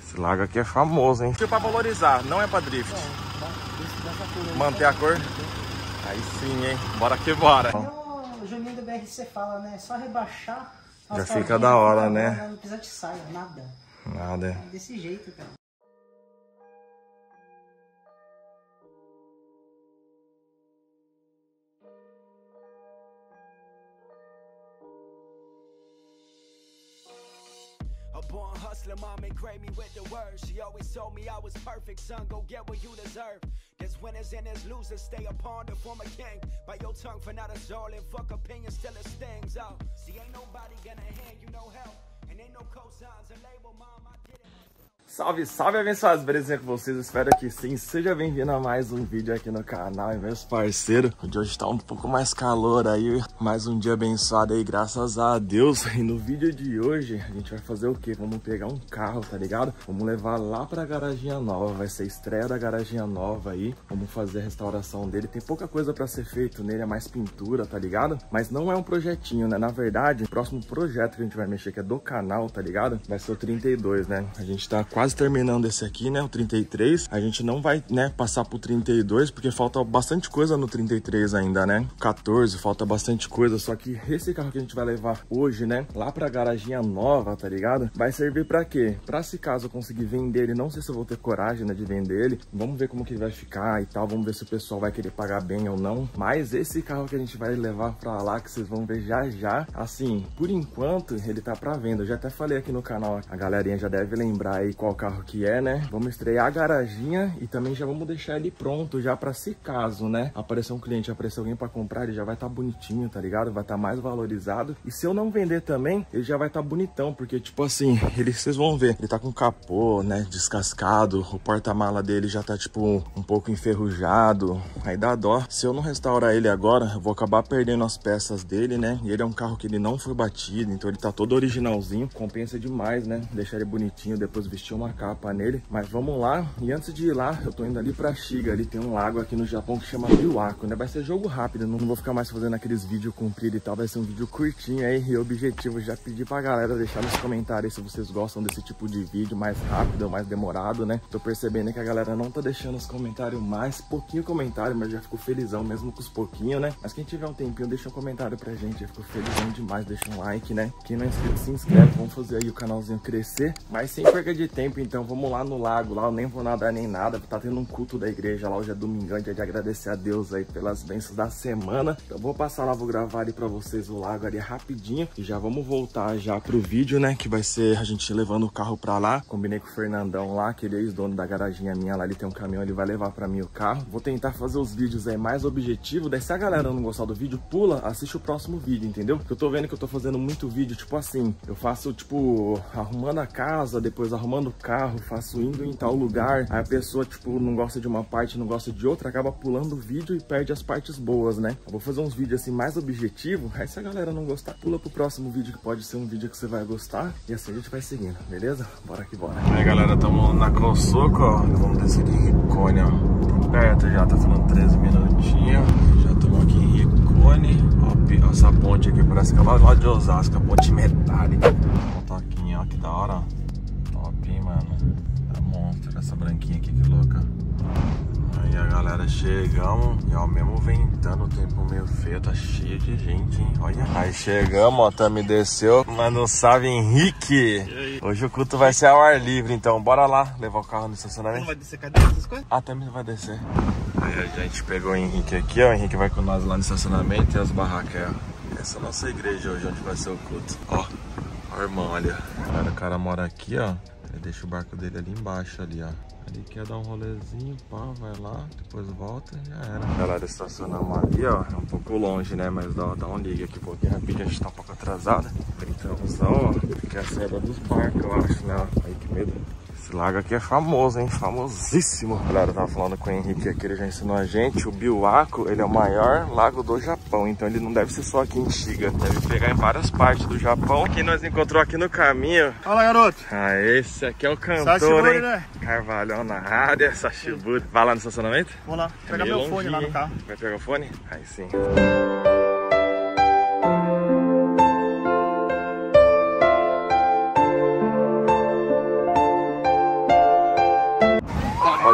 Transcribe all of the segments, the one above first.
Esse lago aqui é famoso, hein? Pra valorizar, não é pra drift. Manter a cor? Aí sim, hein? Bora que bora. O Juninho do BRC fala, né? É só rebaixar. Já fica da hora, né? Não precisa de saia, nada. Nada. É desse jeito, cara. Born hustler, mom engraved me with the words. She always told me I was perfect, son, go get what you deserve. There's winners and there's losers, stay upon the former king. Bite your tongue for not exalting, fuck opinions till it stings out. See, ain't nobody gonna hand you no help, and ain't no cosigns, a label, mom, I did it. Salve, salve, abençoados, belezinha com vocês? Espero que sim. Seja bem-vindo a mais um vídeo aqui no canal, meus parceiros. O dia hoje tá um pouco mais calor aí, mais um dia abençoado aí, graças a Deus. E no vídeo de hoje, a gente vai fazer o quê? Vamos pegar um carro, tá ligado? Vamos levar lá pra garaginha nova, vai ser a estreia da garaginha nova aí. Vamos fazer a restauração dele, tem pouca coisa pra ser feito nele, é mais pintura, tá ligado? Mas não é um projetinho, né? Na verdade, o próximo projeto que a gente vai mexer, que é do canal, tá ligado? Vai ser o 32, né? A gente tá quase terminando esse aqui, né, o 33. A gente não vai, né, passar pro 32, porque falta bastante coisa no 33 ainda, né? 14, falta bastante coisa, só que esse carro que a gente vai levar hoje, né, lá pra garaginha nova, tá ligado? Vai servir pra quê? Pra se caso eu conseguir vender ele, não sei se eu vou ter coragem, né, de vender ele. Vamos ver como que ele vai ficar e tal, vamos ver se o pessoal vai querer pagar bem ou não. Mas esse carro que a gente vai levar pra lá, que vocês vão ver já já, assim, por enquanto, ele tá pra venda. Eu já até falei aqui no canal, a galerinha já deve lembrar aí qual carro que é, né? Vamos estrear a garaginha e também já vamos deixar ele pronto já pra se caso, né? Aparecer um cliente, aparecer alguém pra comprar, ele já vai estar bonitinho, tá ligado? Vai estar mais valorizado. E se eu não vender também, ele já vai estar bonitão, porque tipo assim, ele, vocês vão ver, ele tá com capô, né? Descascado, o porta-mala dele já tá tipo um pouco enferrujado. Aí dá dó. Se eu não restaurar ele agora, eu vou acabar perdendo as peças dele, né? E ele é um carro que ele não foi batido, então ele tá todo originalzinho. Compensa demais, né? Deixar ele bonitinho, depois vestir uma capa nele. Mas vamos lá. E antes de ir lá, eu tô indo ali pra Shiga. Ali tem um lago aqui no Japão que chama Biwako, né? Vai ser jogo rápido, não vou ficar mais fazendo aqueles vídeos compridos e tal. Vai ser um vídeo curtinho aí. E o objetivo, já pedi pra galera deixar nos comentários se vocês gostam desse tipo de vídeo mais rápido ou mais demorado, né? Tô percebendo que a galera não tá deixando os comentários mais, pouquinho comentário, mas já fico felizão mesmo com os pouquinhos, né? Mas quem tiver um tempinho, deixa um comentário pra gente. Eu fico felizão demais, deixa um like, né? Quem não é inscrito, se inscreve. Vamos fazer aí o canalzinho crescer. Mas sem perca de tempo, então vamos lá no lago, lá eu nem vou nadar nem nada, tá tendo um culto da igreja lá, hoje é domingão, dia de agradecer a Deus aí pelas bênçãos da semana. Então vou passar lá, vou gravar ali pra vocês o lago ali rapidinho e já vamos voltar já pro vídeo, né, que vai ser a gente levando o carro pra lá. Combinei com o Fernandão lá, que ele é ex-dono da garaginha minha lá, ele tem um caminhão, ele vai levar pra mim o carro. Vou tentar fazer os vídeos aí mais objetivos, daí se a galera não gostar do vídeo, pula, assiste o próximo vídeo, entendeu? Porque eu tô vendo que eu tô fazendo muito vídeo, tipo assim, eu faço tipo, arrumando a casa, depois arrumando o carro, faço indo em tal lugar, aí a pessoa, tipo, não gosta de uma parte, não gosta de outra, acaba pulando o vídeo e perde as partes boas, né? Eu vou fazer uns vídeos assim mais objetivos, aí se a galera não gostar, pula pro próximo vídeo, que pode ser um vídeo que você vai gostar, e assim a gente vai seguindo, beleza? Bora que bora. Aí galera, tamo na Kosoku, ó, vamos descer de Ricone, ó, tem perto já, tá falando 13 minutinhos, já estamos aqui em Ricone, ó, essa ponte aqui parece que é lá de Osasco, a ponte metálica, um toquinho, ó, que da hora, ó. Top, hein, mano. Tá monstro essa branquinha aqui, que louca. Aí a galera chegamos e ó, mesmo ventando, o tempo meio feio, tá cheio de gente, hein? Olha. Aí chegamos, ó, Tami desceu, mas não sabe, Henrique. Hoje o culto vai ser ao ar livre, então bora lá levar o carro no estacionamento. Não vai descer cadeira, essas coisas? Ah, Tami vai descer. Aí a gente pegou o Henrique aqui, ó. O Henrique vai com nós lá no estacionamento e as barracas, ó. Essa é a nossa igreja hoje, onde vai ser o culto. Ó, ó, irmão, olha. O cara mora aqui, ó. Ele deixa o barco dele ali embaixo, ali, ó. Ele quer dar um rolezinho, pá, vai lá, depois volta e já era. Galera, estacionamos ali, ó. É um pouco longe, né? Mas dá um ligue aqui um pouquinho rapidinho, a gente tá um pouco atrasado. Então, ó, que é a saída dos barcos, eu acho, né? Aí que medo. Esse lago aqui é famoso, hein? Famosíssimo. Galera, eu tava falando com o Henrique aqui, ele já ensinou a gente. O Biwako, ele é o maior lago do Japão. Então ele não deve ser só aqui em Shiga. Deve pegar em várias partes do Japão. Quem nós encontrou aqui no caminho. Fala, garoto. Ah, esse aqui é o cantor, Sashiburi, hein? né? Carvalhão na área, Sashiburi. Vai lá no estacionamento? Vou lá, pegar meu fone lá no carro. Vai pegar o fone? Aí sim.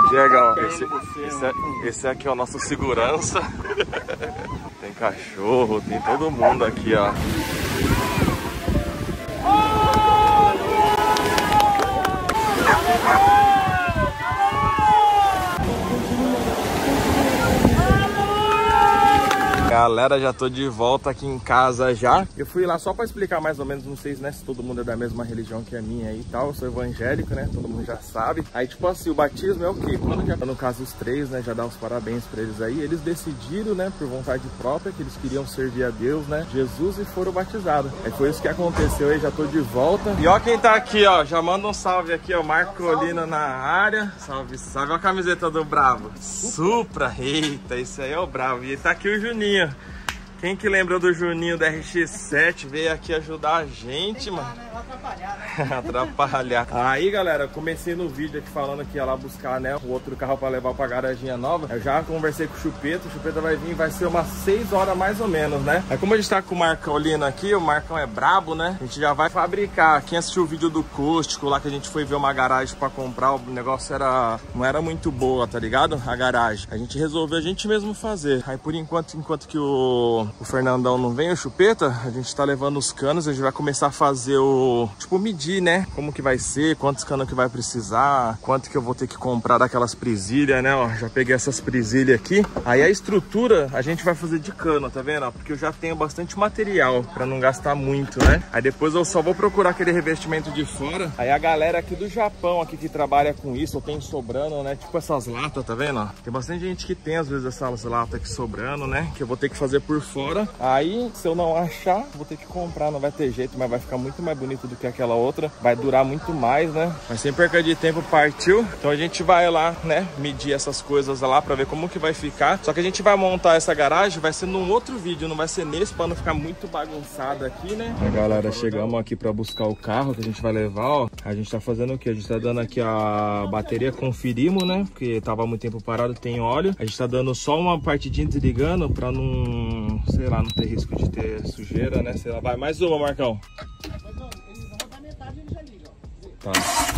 Diegão, esse aqui é o nosso segurança. Tem cachorro, tem todo mundo aqui, ó. Galera, já tô de volta aqui em casa já. Eu fui lá só pra explicar mais ou menos, não sei, né, se todo mundo é da mesma religião que a minha aí e tal. Eu sou evangélico, né, todo mundo já sabe. Aí tipo assim, o batismo é o quê? Quando já tá no caso os três, né, já dá os parabéns pra eles aí. Eles decidiram, né, por vontade própria, que eles queriam servir a Deus, né, Jesus, e foram batizados. Aí foi isso que aconteceu aí, já tô de volta. E ó quem tá aqui, ó, já manda um salve aqui, ó, Marco Colina na área. Salve, salve. Ó a camiseta do Bravo. Supra, eita, esse aí é o Bravo. E tá aqui o Juninho. Quem que lembrou do Juninho da RX-7 veio aqui ajudar a gente, mano. Atrapalhar, né? Atrapalhar. Aí, galera, comecei no vídeo aqui falando que ia lá buscar, né, o outro carro pra levar pra garaginha nova. Eu já conversei com o Chupeta vai vir, vai ser umas 6 horas mais ou menos, né? Aí como a gente tá com o Marcão Lino aqui, o Marcão é brabo, né? A gente já vai fabricar. Quem assistiu o vídeo do Cústico lá, que a gente foi ver uma garagem pra comprar, o negócio não era muito boa, tá ligado? A garagem. A gente resolveu a gente mesmo fazer. Aí por enquanto que o Fernandão não vem, o Chupeta, a gente tá levando os canos, a gente vai começar a fazer tipo, medir, né? Como que vai ser, quantos canos que vai precisar, quanto que eu vou ter que comprar daquelas presilhas, né? Ó, já peguei essas presilhas aqui. Aí a estrutura a gente vai fazer de cano, tá vendo? Porque eu já tenho bastante material pra não gastar muito, né? Aí depois eu só vou procurar aquele revestimento de fora. Aí a galera aqui do Japão aqui que trabalha com isso, ou tem sobrando, né? Tipo essas latas, tá vendo? Ó, tem bastante gente que tem às vezes essas latas aqui sobrando, né? Que eu vou ter que fazer por fora. Aí, se eu não achar, vou ter que comprar, não vai ter jeito, mas vai ficar muito mais bonito do que aquela outra. Vai durar muito mais, né? Mas sem perca de tempo, partiu. Então a gente vai lá, né, medir essas coisas lá pra ver como que vai ficar. Só que a gente vai montar essa garagem, vai ser num outro vídeo, não vai ser nesse, pra não ficar muito bagunçado aqui, né? Aí, galera, chegamos aqui pra buscar o carro que a gente vai levar, ó. A gente tá fazendo o quê? A gente tá dando aqui a bateria, conferimos, né? Porque tava muito tempo parado, tem óleo. A gente tá dando só uma partidinha desligando pra não, sei lá, não ter risco de ter sujeira, né? Sei lá, vai mais uma, Marcão. Eles vão dar metade, eles já ligam. Tá.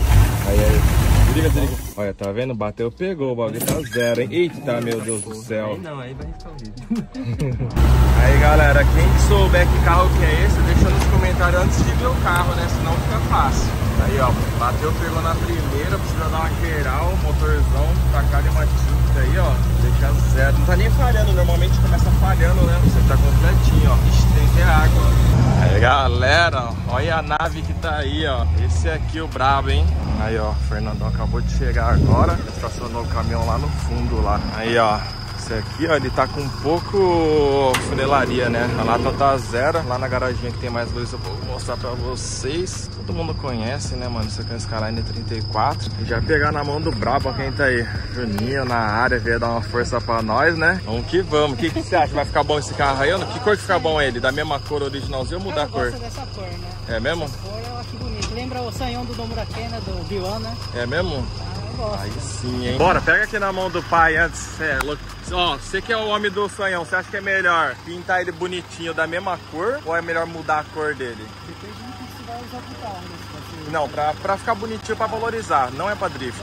Aí. Desliga. Olha, tá vendo? Bateu, pegou, o bagulho tá zero, hein? Eita, meu Deus do céu. Aí não, aí vai ficar o vídeo. Aí, galera, quem souber que carro que é esse, deixa nos comentários antes de ver o carro, né? Senão fica fácil. Aí, ó, bateu, pegou na primeira, precisa dar uma geral, motorzão, tacar uma tinta aí, ó, deixa zero. Não tá nem falhando, normalmente começa falhando, né? Você tá completinho, ó. Ixi, tem que ter água, ó. Aí, galera, olha a nave que tá aí, ó. Esse aqui é o brabo, hein? Aí, ó, o Fernandão acabou de chegar agora, estacionou o caminhão lá no fundo, lá. Aí, ó. Esse aqui, ó, ele tá com um pouco funelaria, né? A lata tá zero. Lá na garaginha que tem mais luz, eu vou mostrar pra vocês. Todo mundo conhece, né, mano? Isso aqui é um Skyline 34. E já pegar na mão do brabo, quem tá aí? Juninho na área, veio dar uma força pra nós, né? Vamos que vamos. O que você acha? Vai ficar bom esse carro aí? Que cor que fica bom ele? Da mesma cor originalzinho ou mudar a cor? Eu gosto dessa cor, né? É mesmo? Essa cor eu acho bonito. Lembra o sanhão do Domuraquê, né? Do Bilan, né? É mesmo? Gosto. Aí sim, hein? Bora, pega aqui na mão do pai antes. É, ó, você que é o homem do sonhão, você acha que é melhor pintar ele bonitinho da mesma cor ou é melhor mudar a cor dele? Depende do que você vai usar pro carro, né? Não, pra ficar bonitinho, pra valorizar, não é pra drift.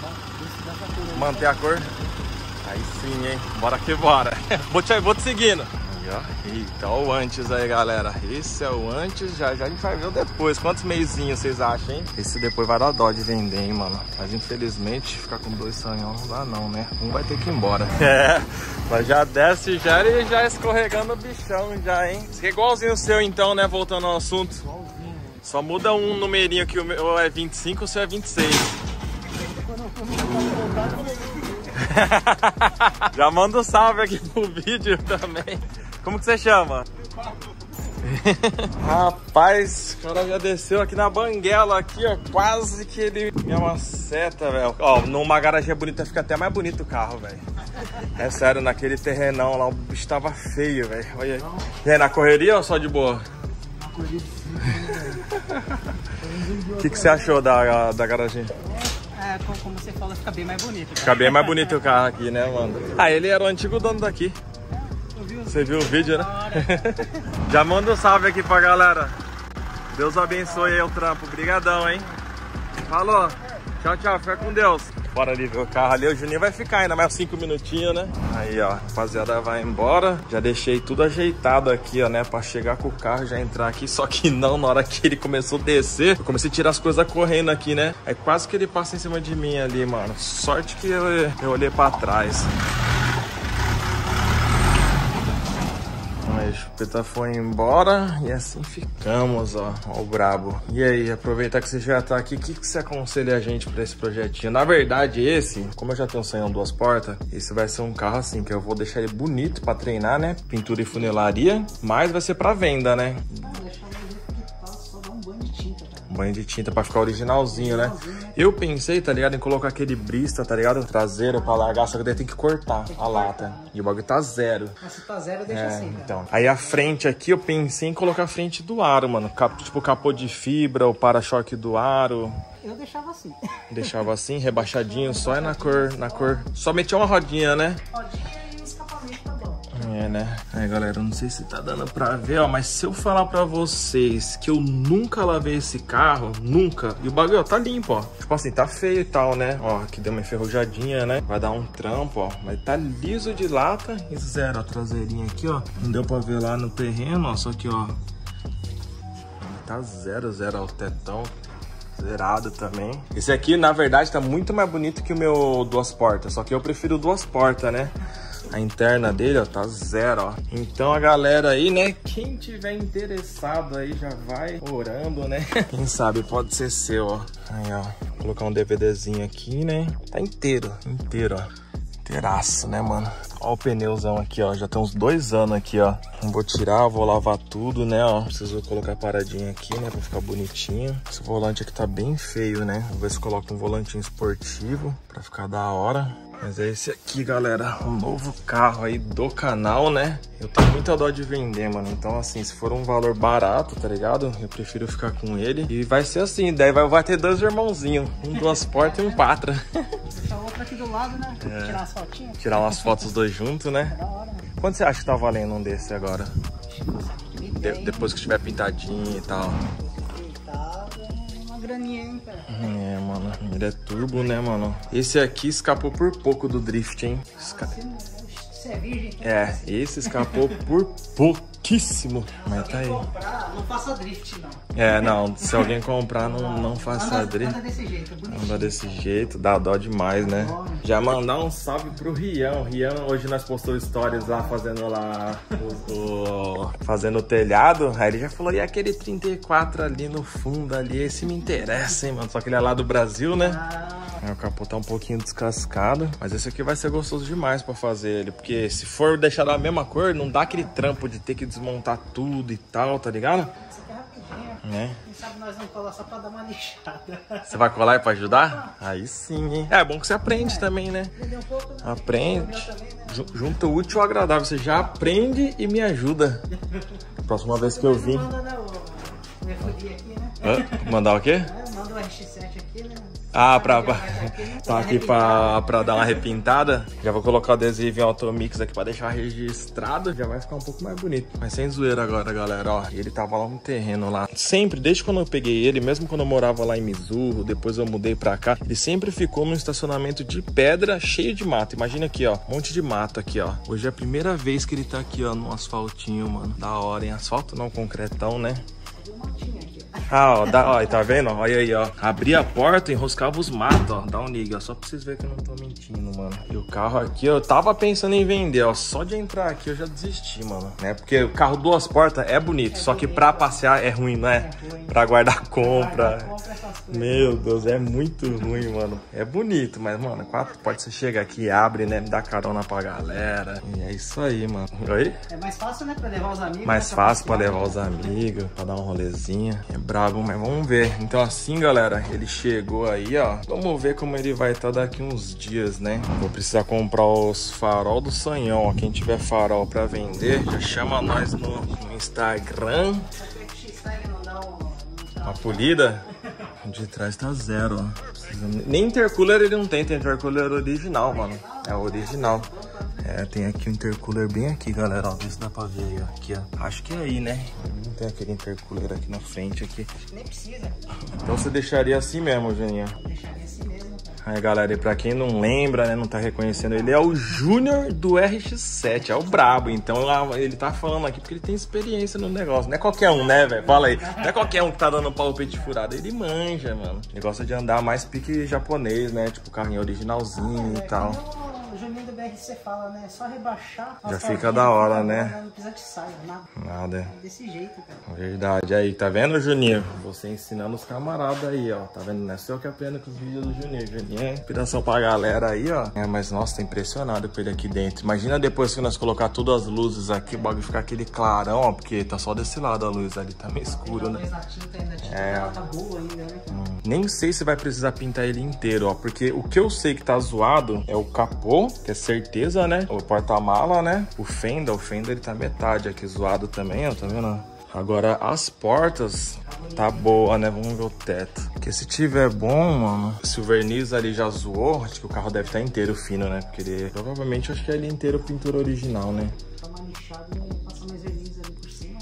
Manter a cor? Aí sim, hein? Bora que bora. Vou te seguindo. Eita, ó o antes aí, galera. Esse é o antes, já a gente vai ver o depois. Quantos meizinhos vocês acham, hein? Esse depois vai dar dó de vender, hein, mano. Mas infelizmente, ficar com 2 sanhão não dá não, né? Um vai ter que ir embora. É, mas já desce já e já escorregando o bichão já, hein? Esse é igualzinho o seu então, né? Voltando ao assunto. Igualzinho. Só muda um numerinho que o meu é 25 e o seu é 26. Já manda um salve aqui pro vídeo também. Como que você chama? Rapaz, o cara já desceu aqui na banguela aqui, ó. Quase que ele me maceta, velho. Ó, numa garagem bonita fica até mais bonito o carro, velho. É sério, naquele terrenão lá o bicho tava feio, velho. Olha aí. E aí, na correria ou só de boa? Na correria sim, velho. O que você achou da garagem? É, como você fala, fica bem mais bonito. Fica bem mais bonito o carro aqui, né, mano? Ah, ele era o antigo dono daqui. Você viu o vídeo, né? Já manda um salve aqui pra galera. Deus abençoe aí o trampo. Obrigadão, hein? Falou. Tchau, tchau. Fica com Deus. Bora ali ver o carro ali. O Juninho vai ficar ainda mais 5 minutinhos, né? Aí, ó, rapaziada, vai embora. Já deixei tudo ajeitado aqui, ó, né? Pra chegar com o carro e já entrar aqui. Só que não, na hora que ele começou a descer, eu comecei a tirar as coisas correndo aqui, né? Aí quase que ele passa em cima de mim ali, mano. Sorte que eu olhei pra trás. A chupeta foi embora e assim ficamos, ó o brabo. E aí, aproveitar que você já tá aqui, o que você aconselha a gente pra esse projetinho? Na verdade, esse, como eu já tenho um Sanhão 2 portas, esse vai ser um carro assim, que eu vou deixar ele bonito pra treinar, né? Pintura e funilaria, mas vai ser pra venda, né? Não, deixar mais jeito que tá, só dar um banho de tinta, cara. Um banho de tinta pra ficar originalzinho, né? Eu pensei, tá ligado, em colocar aquele brista, tá ligado? Traseiro pra largar, só que daí tem que cortar a lata. E o bagulho tá zero. Mas se tá zero, deixa assim, cara. Então. Aí a frente aqui, eu pensei em colocar a frente do aro, mano. Tipo capô de fibra, o para-choque do aro. Eu deixava assim. Deixava assim, rebaixadinho, só é na cor. Só metia uma rodinha, né? Rodinha e escapamento tá bom. É, né? Aí, galera, eu não sei se tá dando pra ver, ó, mas se eu falar pra vocês que eu nunca lavei esse carro, nunca, e o bagulho, ó, tá limpo, ó. Tipo assim, tá feio e tal, né? Ó, aqui deu uma enferrujadinha, né? Vai dar um trampo, ó, mas tá liso de lata e zero. A traseirinha aqui, ó, não deu pra ver lá no terreno, ó, só que, ó, tá zero, ó, o tetão. Zerado também. Esse aqui, na verdade, tá muito mais bonito que o meu 2 portas, só que eu prefiro 2 portas, né? A interna dele, ó, tá zero, ó. Então a galera aí, né, quem tiver interessado aí já vai orando, né? Quem sabe pode ser seu, ó. Aí, ó, vou colocar um DVDzinho aqui, né? Tá inteiro, ó. Inteiraço, né, mano? Ó o pneuzão aqui, ó. Já tem uns 2 anos aqui, ó. Vou tirar, vou lavar tudo, né, ó. Preciso colocar a paradinha aqui, né, pra ficar bonitinho. Esse volante aqui tá bem feio, né? Vou ver se coloco um volantinho esportivo pra ficar da hora. Mas é esse aqui, galera, um novo carro aí do canal, né? Eu tenho muita dó de vender, mano. Então, assim, se for um valor barato, tá ligado? Eu prefiro ficar com ele. E vai ser assim, daí vai ter 2 irmãozinhos. Um 2 portas e um patra. Deixar o outro aqui do lado, né? É. Tirar as fotinhas. Tirar umas fotos os dois juntos, né? Da hora, né? Quanto você acha que tá valendo um desse agora? Depois que estiver pintadinho e tal. Tá uma graninha, hein, cara? É, mano. Ele é turbo, né, mano? Esse aqui escapou por pouco do drift, hein? Você é virgem? É, esse escapou por pouquíssimo. Mas tá aí. Comprar, não faça drift, não. É, não. Se alguém comprar, não faça drift. Anda desse jeito, bonitinho. Anda desse jeito, dá dó demais, né? Já mandar um salve pro Rian. O Rian, hoje nós postamos stories lá, fazendo lá fazendo o telhado. Aí ele já falou, e aquele 34 ali no fundo ali, esse me interessa, hein, mano? Só que ele é lá do Brasil, né? Aí o capô tá um pouquinho descascado. Mas esse aqui vai ser gostoso demais pra fazer ele. Porque se for deixar da mesma cor, não dá aquele trampo de ter que desmontar tudo e tal, tá ligado? Isso aqui é rapidinho. Né? Quem sabe nós vamos colar só pra dar uma lixada. Você vai colar aí pra ajudar? Aí sim, hein? É bom que você aprende também, né? Aprender um pouco, né? Aprende. Também, né? Junta o útil ao agradável. Você já aprende e me ajuda. Próxima vez que eu vim. Manda, né, o refudi aqui, né? Mandar o quê? Manda o RX7 aqui, né? Ah, tá aqui pra dar uma repintada. Já vou colocar o adesivo em Automix aqui pra deixar registrado. Já vai ficar um pouco mais bonito. Mas sem zoeira agora, galera, ó. Ele tava lá no terreno lá. Sempre, desde quando eu peguei ele, mesmo quando eu morava lá em Misurro, depois eu mudei pra cá, ele sempre ficou num estacionamento de pedra cheio de mato. Imagina aqui, ó, um monte de mato aqui, ó. Hoje é a primeira vez que ele tá aqui, ó, no asfaltinho, mano. Da hora, hein? Asfalto não, concretão, né? Ah, ó, ó, tá vendo? Olha aí, ó. Abria a porta, enroscava os matos, ó. Dá um liga, ó. Só pra vocês verem que eu não tô mentindo, mano. E o carro aqui, eu tava pensando em vender, ó. Só de entrar aqui eu já desisti, mano. Né? Porque o carro 2 portas é bonito, só que pra passear é ruim, não é? Pra guardar compra. Meu Deus, é muito ruim, mano. É bonito, mas, mano, 4 portas você chega aqui, abre, né? Dá carona pra galera. E é isso aí, mano. Oi? É mais fácil, né? Pra levar os amigos. Mais fácil pra levar os amigos, pra dar um rolezinho. É brabo, mas vamos ver. Então assim, galera, ele chegou aí, ó. Vamos ver como ele vai estar daqui uns dias, né? Vou precisar comprar os farol do Sanhão, ó. Quem tiver farol pra vender, já chama nós no Instagram. Uma polida? De trás tá zero, ó. Nem intercooler ele não tem intercooler original, mano. É o original. É, tem aqui o intercooler bem aqui, galera, ó. Vê se dá pra ver aí, ó. Aqui, ó. Acho que é aí, né? Não tem aquele intercooler aqui na frente, aqui. Nem precisa. Então você deixaria assim mesmo, Juninho? Deixaria assim mesmo, cara. Aí, galera, e pra quem não lembra, né, não tá reconhecendo, ele é o Júnior do RX-7, é o brabo. Então ele tá falando aqui porque ele tem experiência no negócio. Não é qualquer um, né, velho? Fala aí. Não é qualquer um que tá dando pau peito furado. Ele manja, mano. Ele gosta de andar mais pique japonês, né? Tipo, carrinho originalzinho e tal. O Juninho do BRC fala, né? Só rebaixar. Já fica da hora, né? Não precisa de saia, nada. Nada. É desse jeito, cara. Verdade. Aí, tá vendo, Juninho? Você ensinando os camaradas aí, ó. Tá vendo? Não é só eu que aprendo com os vídeos do Juninho. Juninho é inspiração pra galera aí, ó. É, mas, nossa, tô impressionado com ele aqui dentro. Imagina depois que nós colocar todas as luzes aqui, o bagulho ficar aquele clarão, ó. Porque tá só desse lado a luz ali. Tá meio escuro, né? Na tinta ainda, a tinta tá boa ainda, né? Nem sei se vai precisar pintar ele inteiro, ó. Porque o que eu sei que tá zoado é o capô, que é certeza, né? O porta-mala, né? O fenda ele tá metade aqui zoado também, ó. Tá vendo? Agora as portas tá boa, né? Vamos ver o teto. Porque se tiver bom, mano, se o verniz ali já zoou, acho que o carro deve estar inteiro fino, né? Porque ele, provavelmente, acho que é ali inteiro pintura original, né? Tá mais lixado e passa mais verniz ali por cima.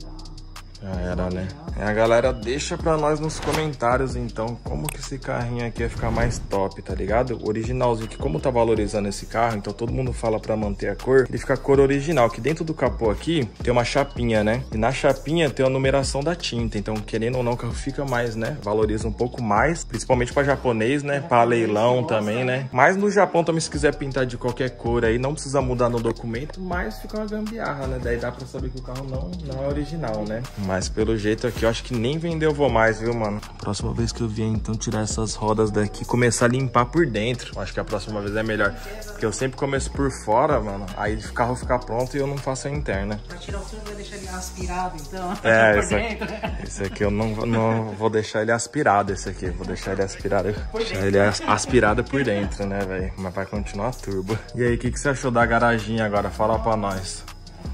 Já era, né? A galera deixa pra nós nos comentários, então, como que esse carrinho aqui vai ficar mais top, tá ligado? O originalzinho, que como tá valorizando esse carro, então todo mundo fala pra manter a cor, ele fica a cor original, que dentro do capô aqui tem uma chapinha, né? E na chapinha tem a numeração da tinta, então, querendo ou não, o carro fica mais, né? Valoriza um pouco mais, principalmente pra japonês, né? Pra leilão também, né? Mas no Japão também, se quiser pintar de qualquer cor aí, não precisa mudar no documento, mas fica uma gambiarra, né? Daí dá pra saber que o carro não é original, né? Mas pelo jeito aqui, eu acho que nem vender eu vou mais, viu, mano? Próxima vez que eu vier, então, tirar essas rodas daqui e começar a limpar por dentro. Acho que a próxima vez é melhor. Porque eu sempre começo por fora, mano. Aí o carro fica pronto e eu não faço a interna. Vai tirar o som e vai deixar ele aspirado, então. É, esse aqui eu não vou deixar ele aspirado, esse aqui. Vou deixar ele aspirado. Deixar ele aspirado por dentro, né, velho? Mas vai continuar turbo. E aí, o que você achou da garaginha agora? Fala pra nós.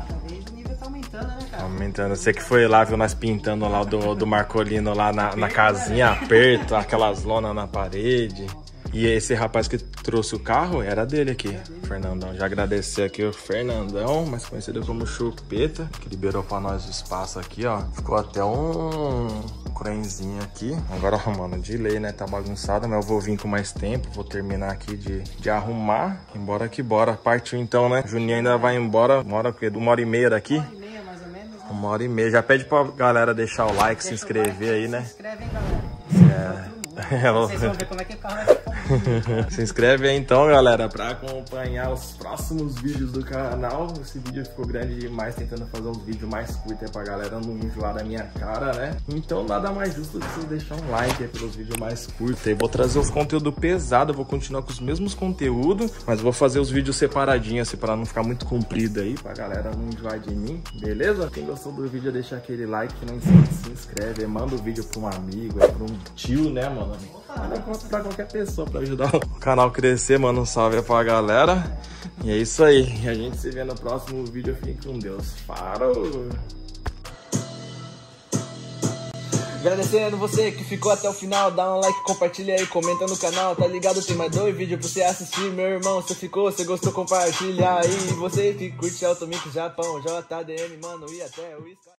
Aumentando. Você que foi lá, viu nós pintando lá do Marcolino lá na casinha, aperto, aquelas lonas na parede. E esse rapaz que trouxe o carro era dele aqui, Fernandão. Já agradecer aqui o Fernandão, mais conhecido como Chupeta, que liberou pra nós o espaço aqui, ó. Ficou até um crenzinho aqui. Agora, mano, de lei, né? Tá bagunçado, mas eu vou vir com mais tempo. Vou terminar aqui de arrumar. Embora que bora. Partiu então, né? Juninho ainda vai embora. Mora porque 1h30 daqui. 1h30. Já pede pra galera deixar o like, se inscrever aí, né? Se inscreve, hein, galera. Vocês vão ver como é que o carro vai ficar. Se inscreve aí então, galera, pra acompanhar os próximos vídeos do canal. Esse vídeo ficou grande demais, tentando fazer uns vídeos mais curtos aí pra galera não enjoar da minha cara, né? Então nada mais justo do que vocês deixar um like aí pelos vídeos mais curtos aí. Vou trazer os conteúdos pesados, vou continuar com os mesmos conteúdos, mas vou fazer os vídeos separadinhos, assim, pra não ficar muito comprido aí, pra galera não enjoar de mim, beleza? Quem gostou do vídeo, deixa aquele like, não esquece, se inscreve, manda o vídeo pra um amigo, pra um tio, né, mano? Manda pra qualquer pessoa pra ajudar o canal a crescer, mano. Um salve pra galera. E é isso aí. E a gente se vê no próximo vídeo. Fique com Deus. Falou! Agradecendo você que ficou até o final, dá um like, compartilha aí, comenta no canal, tá ligado? Tem mais 2 vídeos pra você assistir, meu irmão. Você ficou, você gostou, compartilha aí. Você que curte Automix Japão, JDM, mano, e até o